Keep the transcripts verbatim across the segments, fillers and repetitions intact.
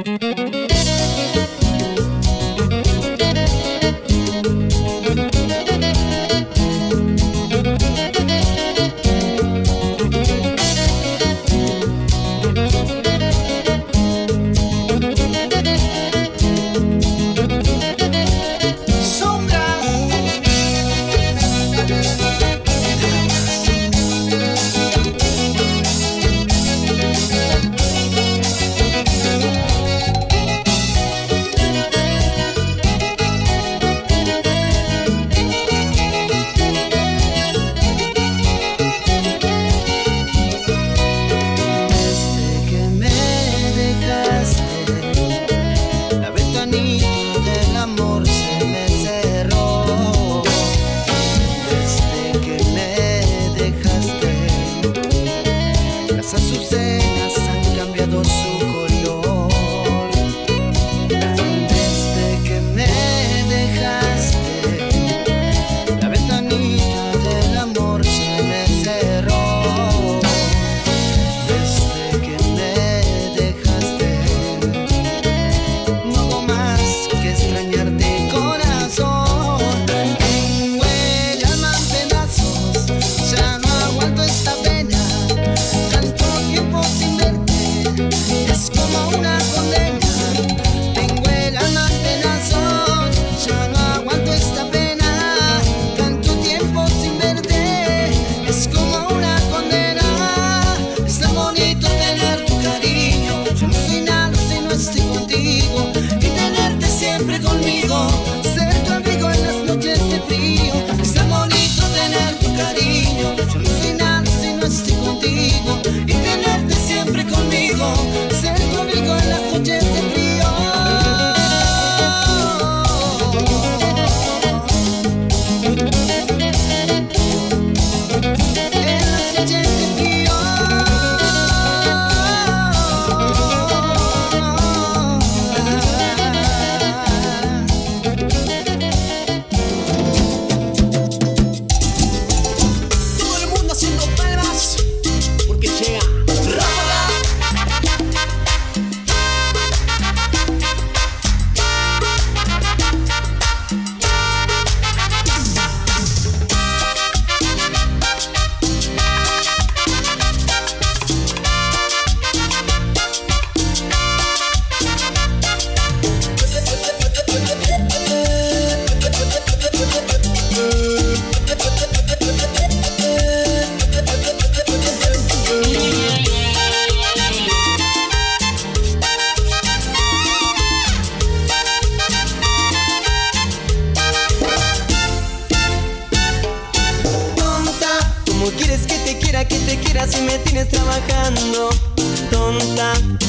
Si me tienes trabajando, tonta,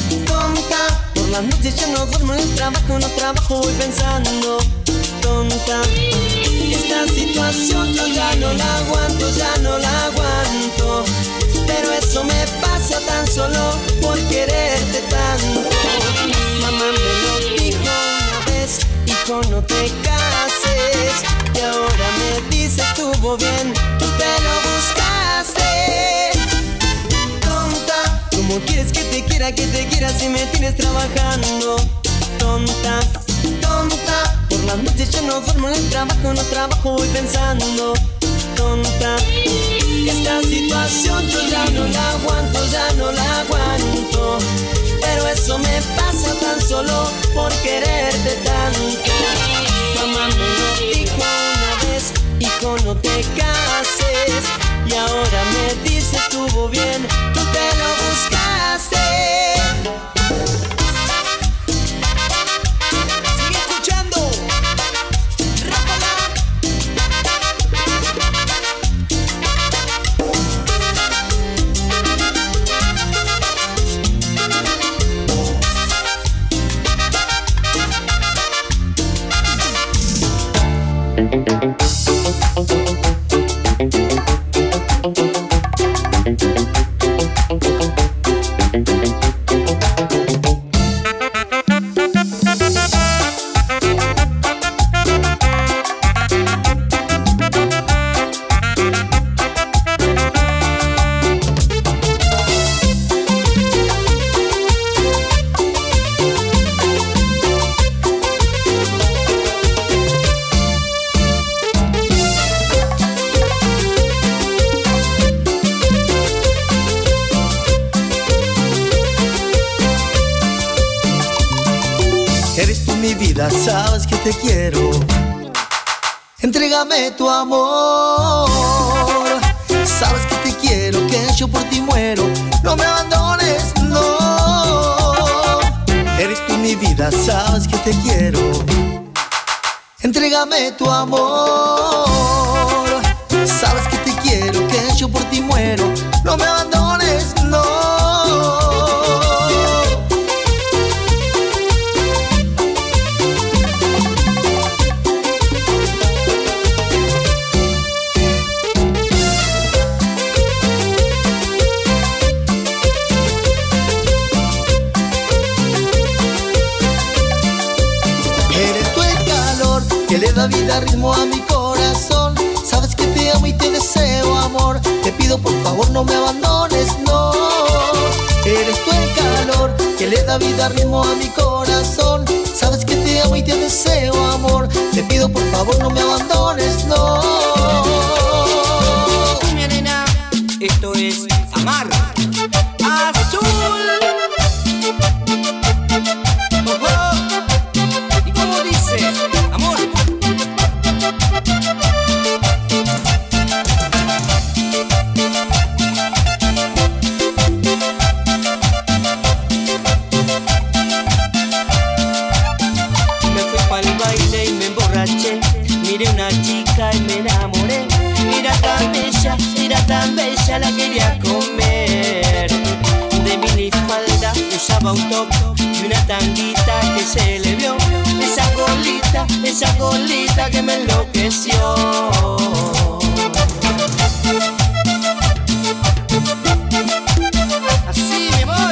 tonta. Por las noches ya no duermo en el trabajo, no trabajo, voy pensando, tonta. Esta situación yo ya no la aguanto, ya no la aguanto. Pero eso me pasa tan solo por quererte tanto. Mamá me lo dijo una vez, hijo, no te cases. Y ahora me dice, estuvo bien, tú te lo buscaste. ¿Cómo quieres que te quiera, que te quiera si me tienes trabajando? Tonta, tonta. Por las noches yo no duermo en el trabajo, no trabajo, voy pensando, tonta. Esta situación yo ya no la aguanto, ya no la aguanto. Pero eso me pasa tan solo por quererte tanto. Mamá me lo dijo una vez, hijo, no te cases. Y ahora me dice, estuvo bien, tú te lo buscaste. Sigue escuchando. mi vida, sabes que te quiero. Entrégame tu amor, sabes que te quiero, que yo por ti muero. No me abandones, no. Eres tú mi vida, sabes que te quiero. Entrégame tu amor, sabes que te quiero, que yo por ti muero. No me abandones, no. Que le da vida, ritmo a mi corazón. Sabes que te amo y te deseo, amor. Te pido por favor no me abandones, no. Eres tú el calor que le da vida, ritmo a mi corazón. Sabes que te amo y te deseo, amor. Te pido por favor no me abandones, no. Mi nena, esto es Amar Azul. ¿Y cómo dice? Amor. Miré una chica y me enamoré. Mira tan bella, mira tan bella, la quería comer. De minifalda usaba un top y una tanguita que se le vio. Esa colita, esa colita que me enloqueció. Así, mi amor.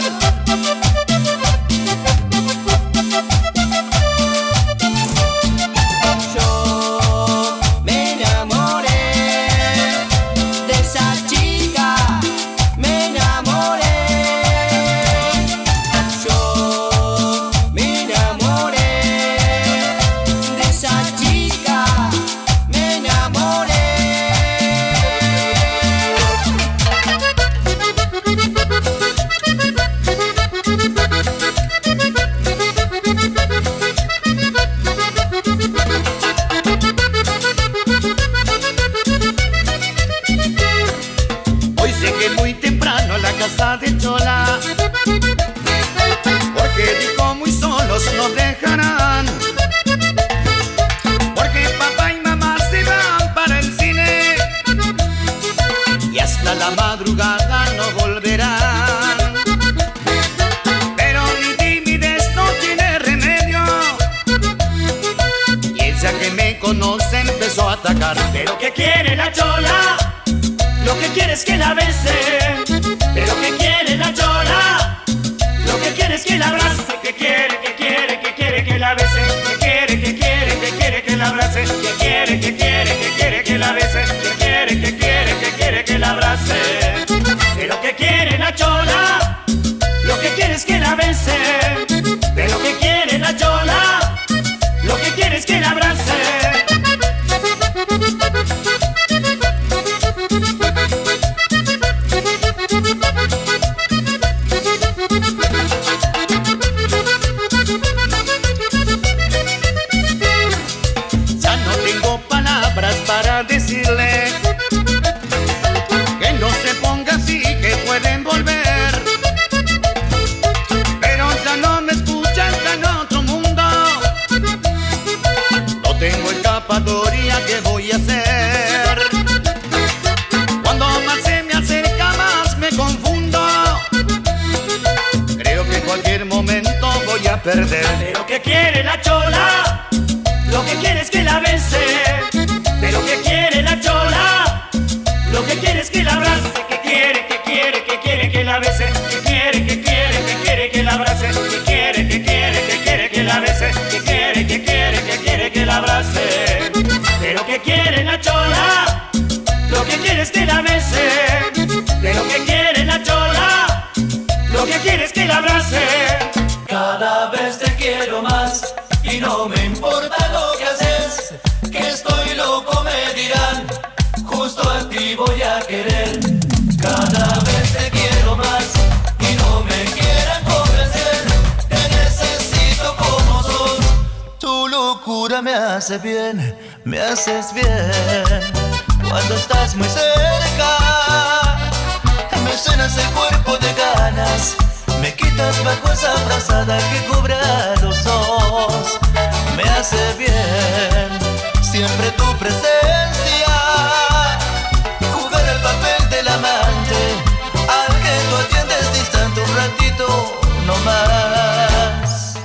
De chola, porque dijo muy solos nos dejarán, porque papá y mamá se van para el cine y hasta la madrugada no volverán. Pero mi timidez no tiene remedio y ella que me conoce empezó a atacar. Pero ¿qué quiere la chola? Lo que quiere es que la bese. Pero que quiere la chola, lo que quiere es que la abrace. Que quiere, que quiere, que quiere que la bese. Que quiere, que quiere, que quiere que la abrace. Que quiere, que quiere, que quiere que la bese. Que quiere, que quiere, que quiere que la abrace. Pero que quiere la chola, lo que quiere es que la bese. Pero que quiere la chola, lo que quiere es que la abrace. Decirle que no se ponga así, que pueden volver. Pero ya no me escucha, está en otro mundo. No tengo escapatoria, ¿qué voy a hacer? Cuando más se me acerca más me confundo. Creo que en cualquier momento voy a perder. Pero ¿qué quiere la chola? Lo que quiere es que la bese. Pero que quiere la chola, lo que quiere es que la abrace. Que quiere, que quiere, que quiere que la bese. Que quiere, que quiere, que quiere que la abrace. Que quiere, que quiere, que quiere que la bese. Que quiere, que quiere, que quiere que la abrace. Pero que quiere la chola, lo que quiere es que la bese. Pero que quiere la chola, lo que quiere es que la abrace. Cada vez te quiero más y no me importa lo que haces. Que estoy loco me dirán, justo a ti voy a querer. Cada vez te quiero más y no me quieran convencer. Te necesito como sos, locura me hace bien, me haces bien. Cuando estás muy cerca, me llenas el cuerpo de ganas, me quitas bajo esa frazada que cubre a los dos. Me hace bien siempre tu presencia, jugar el papel del amante, al que tú atiendes distante un ratito, no más.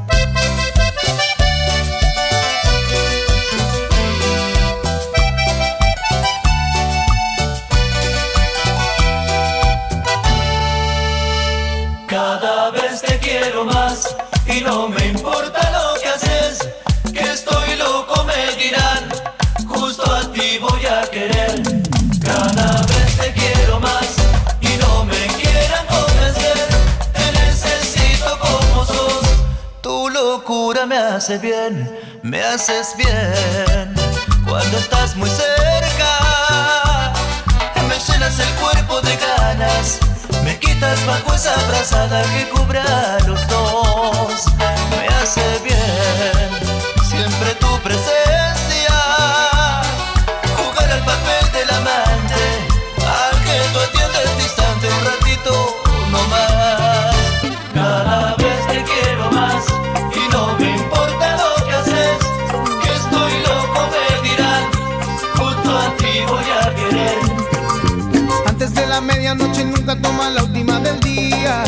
Cada vez te quiero más y no me importa lo que haces, que estoy loco me dirán, justo a ti voy a querer. Cada vez te quiero más y no me quieran convencer, te necesito como sos. Tu locura me hace bien, me haces bien. Cuando estás muy cerca, me llenas el cuerpo de ganas, me quitas bajo esa frazada que cubre a los dos. Me hace bien siempre tu presencia, jugar al papel del amante, al que tú atiendes distante un ratito, no más. Cada vez te quiero más y no me importa lo que haces, que estoy loco me dirán, justo a ti voy a querer. Antes de la medianoche nunca toma la última del día.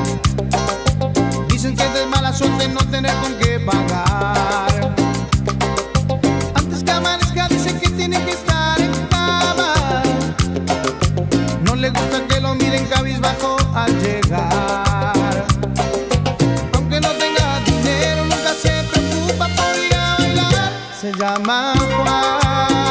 Dicen que es de mala suerte no tener con qué pagar. Antes que amanezca dicen que tiene que estar en cama. No le gusta que lo miren cabizbajo al llegar. Aunque no tenga dinero nunca se preocupa por ir a bailar. Se llama Juan.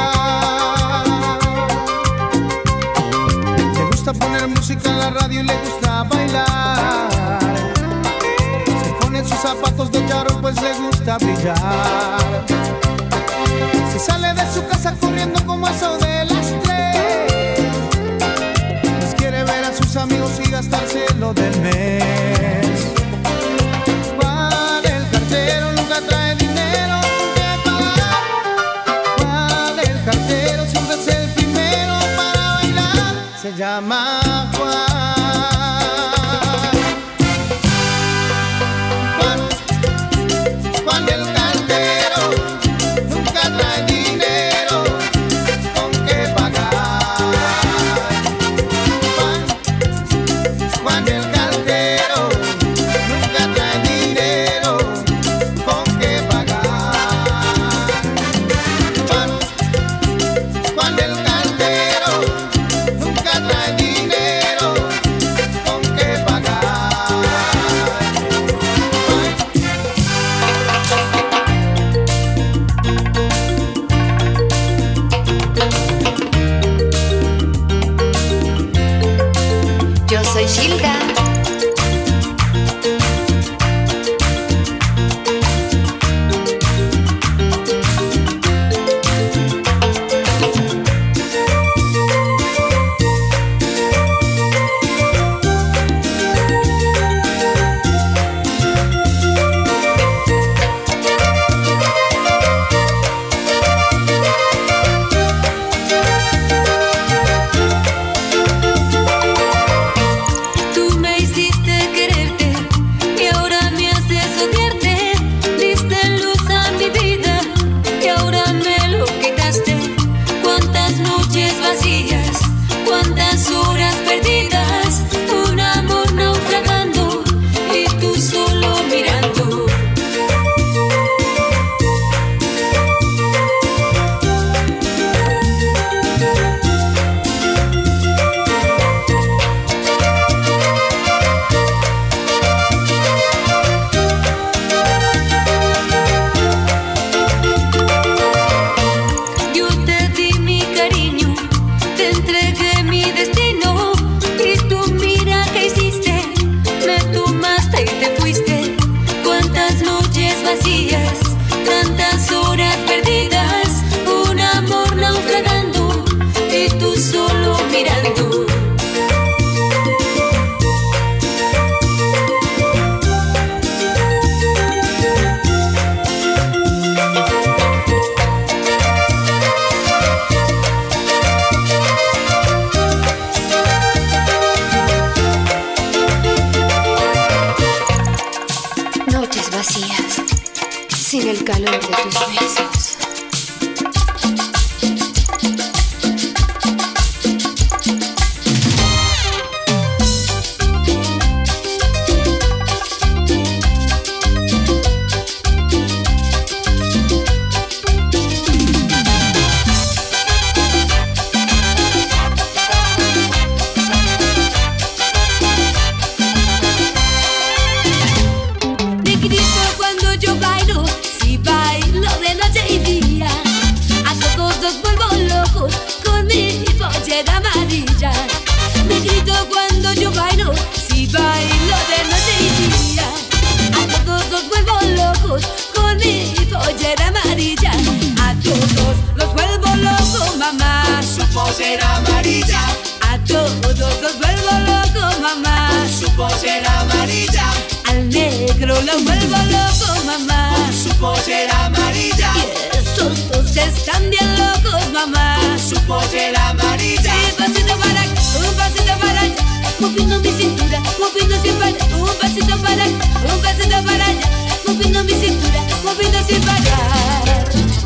Poner música en la radio y le gusta bailar. Se pone sus zapatos de charol pues le gusta brillar. Se sale de su casa corriendo como eso de las tres, pues quiere ver a sus amigos y gastárselo del mes. Juan el cartero nunca trae dinero con qué pagar. Juan el cartero siempre es el primero para bailar. Se llama Juan. Juan, Juan el cartero, nunca trae dinero con qué pagar. Juan, Juan el cartero, nunca trae dinero con qué pagar. Juan, Juan el cartero, nunca trae dinero con qué pagar. Yo soy Gilda. noches vacías, sin el calor de tus besos. Pollera amarilla, a todos los vuelvo loco, mamá. Con su pollera amarilla, al negro lo vuelvo loco, mamá. Con su pollera amarilla, y esos dos están bien locos, mamá. Con su pollera amarilla, un pasito para acá, un pasito para allá, moviendo mi cintura, moviendo sin parar. Un pasito para acá, un pasito para allá, moviendo mi cintura, moviendo sin parar.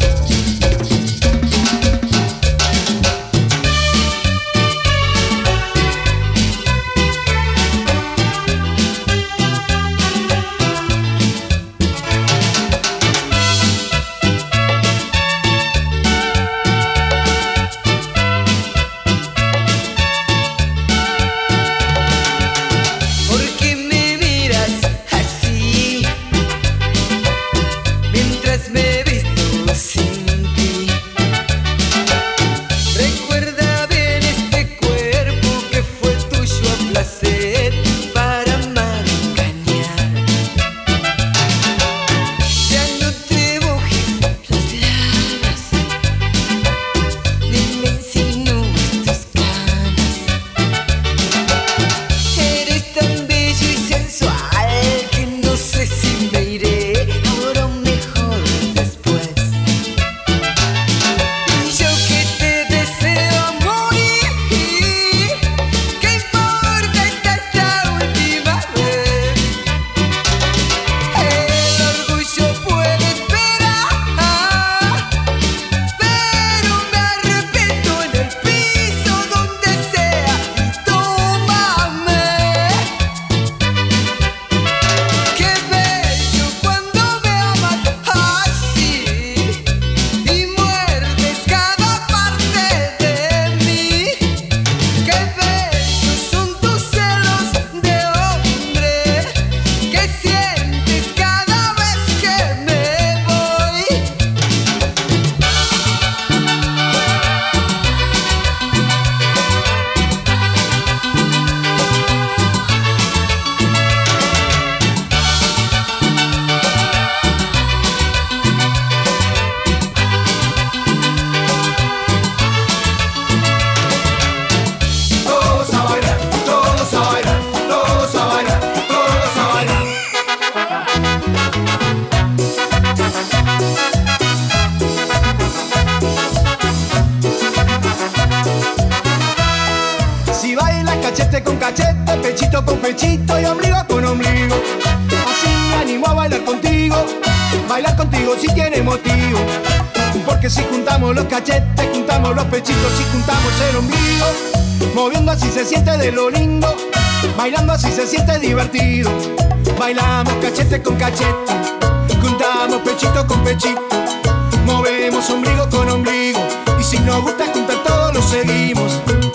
Si tiene motivo, porque si juntamos los cachetes, juntamos los pechitos, si juntamos el ombligo, moviendo así se siente de lo lindo, bailando así se siente divertido. Bailamos cachete con cachete, juntamos pechito con pechito, movemos ombligo con ombligo, y si nos gusta juntar todos lo seguimos.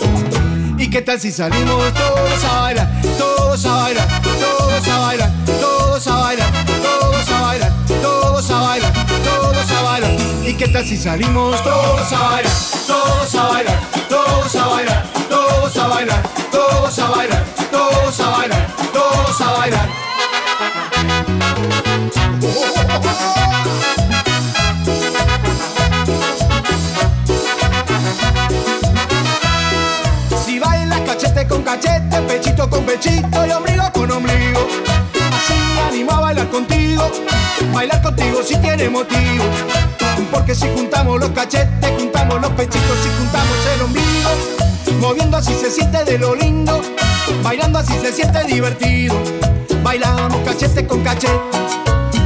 ¿Y qué tal si salimos todos a bailar, todos a bailar, todos a bailar, todos a bailar, todos a bailar, todos a bailar, todos a bailar? ¿Y qué tal si salimos todos a bailar, todos a bailar, todos a bailar, todos a bailar, todos a bailar, todos a bailar, todos a bailar? Si bailas cachete con cachete, pechito con pechito y ombligo con ombligo, así me animo a bailar contigo, bailar contigo si tiene motivo, porque si juntamos los cachetes, juntamos los pechitos, si juntamos el ombligo, moviendo así se siente de lo lindo, bailando así se siente divertido. Bailamos cachete con cachete,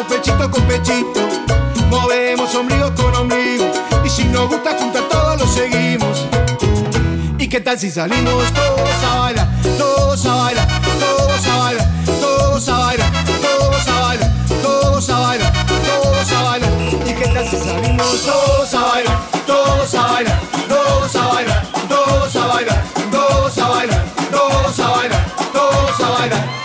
Vamos pechito con pechito, movemos ombligo con ombligo, y si nos gusta juntar todos lo seguimos. ¿Y qué tal si salimos todos a bailar, todos a bailar, todos a bailar, todos a bailar, todos a bailar, todos a bailar, todos a bailar? ¿Y qué tal si salimos todos a bailar, todos a bailar, todos a bailar, todos a bailar, todos a bailar, todos a bailar, todos a bailar?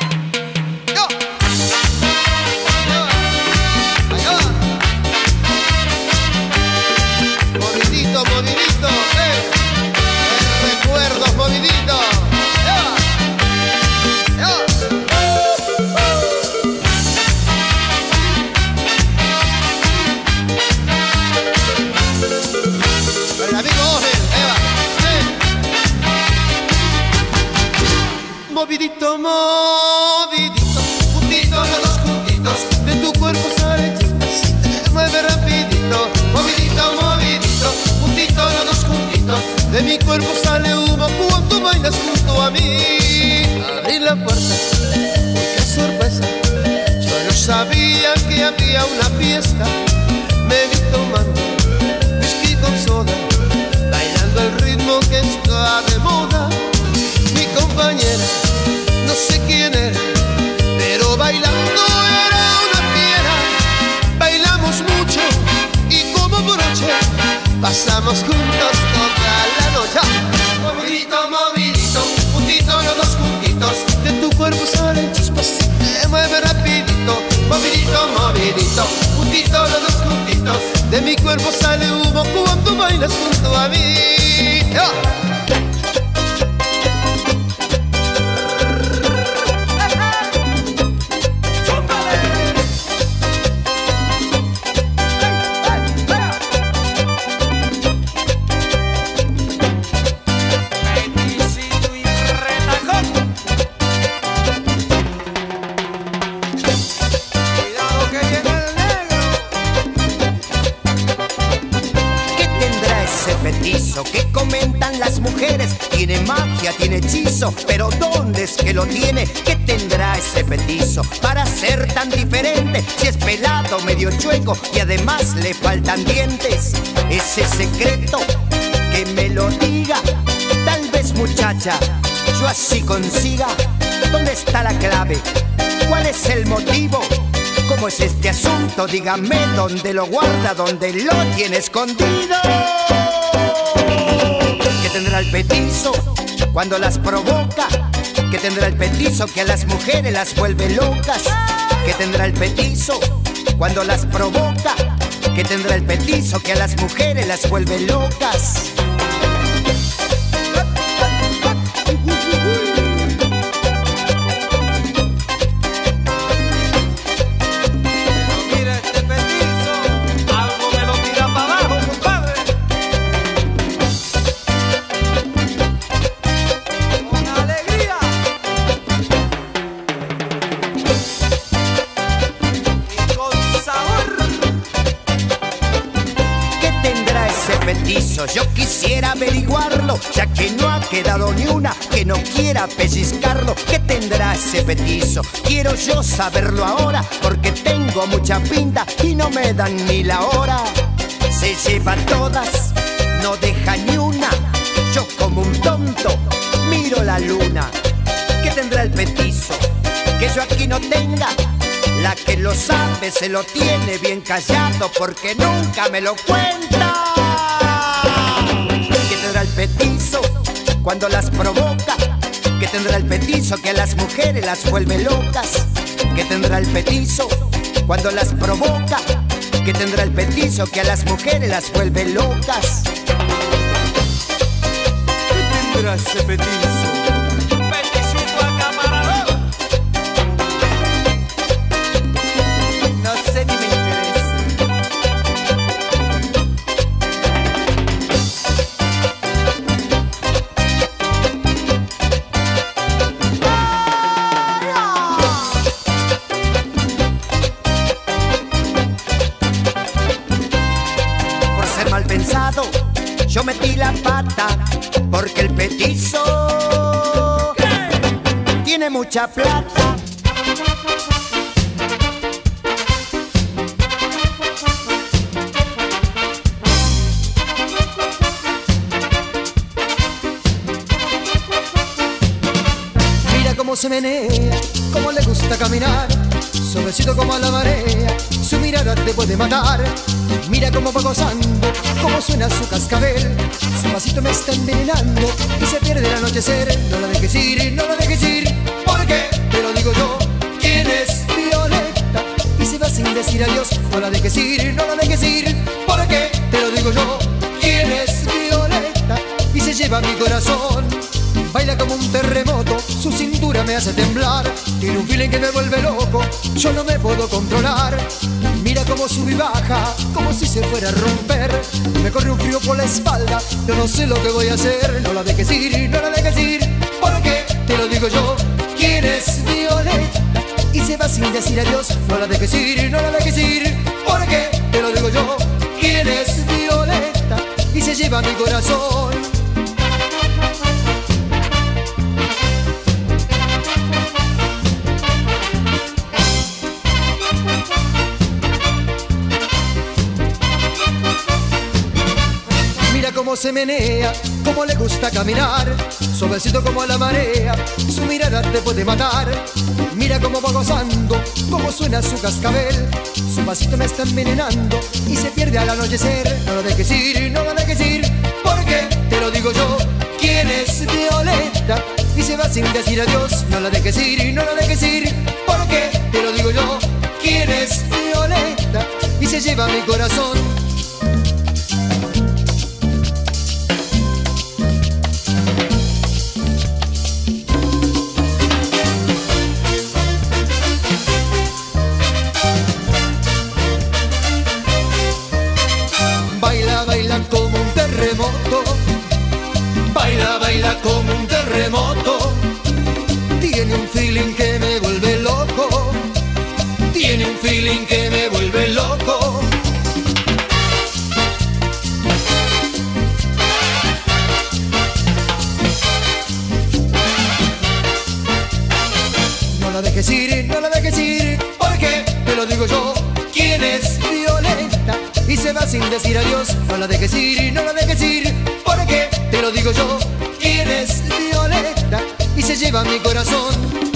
Movidito, movidito, juntito los dos juntitos, de tu cuerpo sale chispas, te mueve rapidito. Movidito, movidito, juntito los dos juntitos, de mi cuerpo sale humo cuando bailas junto a mí. Abrí la puerta, qué sorpresa, yo no sabía que había una fiesta. Me vi tomando whisky con soda, bailando el ritmo que está de moda. Mi compañera, no sé quién era, pero bailando era una fiera. Bailamos mucho y como broche pasamos juntos toda la noche. Movidito, movidito, juntito los dos juntitos, de tu cuerpo salen chispas y te mueve rapidito. Movidito, movidito, juntito los dos juntitos, de mi cuerpo sale humo cuando bailas junto a mí. ¡Oh! ¿Qué comentan las mujeres? Tiene magia, tiene hechizo, pero ¿dónde es que lo tiene? ¿Qué tendrá ese petizo para ser tan diferente? Si es pelado, medio chueco y además le faltan dientes. Ese secreto, que me lo diga. Tal vez, muchacha, yo así consiga. ¿Dónde está la clave? ¿Cuál es el motivo? ¿Cómo es este asunto? Dígame dónde lo guarda, dónde lo tiene escondido. ¿Qué tendrá el petizo cuando las provoca? ¿Qué tendrá el petizo que a las mujeres las vuelve locas? ¿Qué tendrá el petizo cuando las provoca? ¿Qué tendrá el petizo que a las mujeres las vuelve locas? Yo quisiera averiguarlo, ya que no ha quedado ni una que no quiera pellizcarlo. ¿Qué tendrá ese petizo? Quiero yo saberlo ahora, porque tengo mucha pinta y no me dan ni la hora. Se lleva todas, no deja ni una. Yo como un tonto miro la luna. ¿Qué tendrá el petizo que yo aquí no tenga? La que lo sabe se lo tiene bien callado, porque nunca me lo cuenta. ¿Qué tendrá el petizo cuando las provoca? ¿Qué tendrá el petizo que a las mujeres las vuelve locas? ¿Qué tendrá el petizo cuando las provoca? ¿Qué tendrá el petizo que a las mujeres las vuelve locas? ¿Qué tendrá ese petizo? Peticito acaparador. No sé ni me interesa. Yo metí la pata porque el petizo tiene mucha plata. cómo se menea, cómo le gusta caminar, suavecito como a la marea, su mirada te puede matar. Mira cómo va gozando, cómo suena su cascabel, su pasito me está envenenando y se pierde el anochecer. No la dejes ir, no la dejes ir, porque te lo digo yo. ¿Quién es Violeta? Y se va sin decir adiós. No la dejes ir, no la dejes ir, porque te lo digo yo. ¿Quién es Violeta? Y se lleva mi corazón. Baila como un terremoto, su cintura me hace temblar. Tiene un feeling que me vuelve loco, yo no me puedo controlar. Mira cómo sube y baja, como si se fuera a romper. Me corre un frío por la espalda, yo no sé lo que voy a hacer. No la dejes ir, no la dejes ir, porque te lo digo yo. ¿Quién es Violeta? Y se va sin decir adiós. No la dejes ir, no la dejes ir, porque te lo digo yo. ¿Quién es Violeta? Y se lleva mi corazón. Cómo se menea, cómo le gusta caminar, suavecito como a la marea, su mirada te puede matar. Mira cómo va gozando, cómo suena su cascabel, su pasito me está envenenando y se pierde al anochecer. No lo dejes ir, no lo dejes ir, porque te lo digo yo. ¿Quién es Violeta? Y se va sin decir adiós. No la dejes ir, no la dejes ir, porque te lo digo yo. ¿Quién es Violeta? Y se lleva mi corazón. Baila como un terremoto, baila, baila como un terremoto. Tiene un feeling que me vuelve loco, tiene un feeling que me vuelve loco. No la dejes ir, no la dejes ir, porque te lo digo yo. ¿Quién es Violeta? Y se va sin decir adiós. No la dejes ir, no la dejes ir, porque te lo digo yo. ¿Quién es Violeta? Y se lleva mi corazón.